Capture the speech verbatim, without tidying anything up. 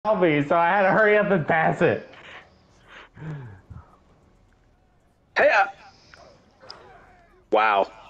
me, so I had to hurry up and pass it. Hey, uh, wow.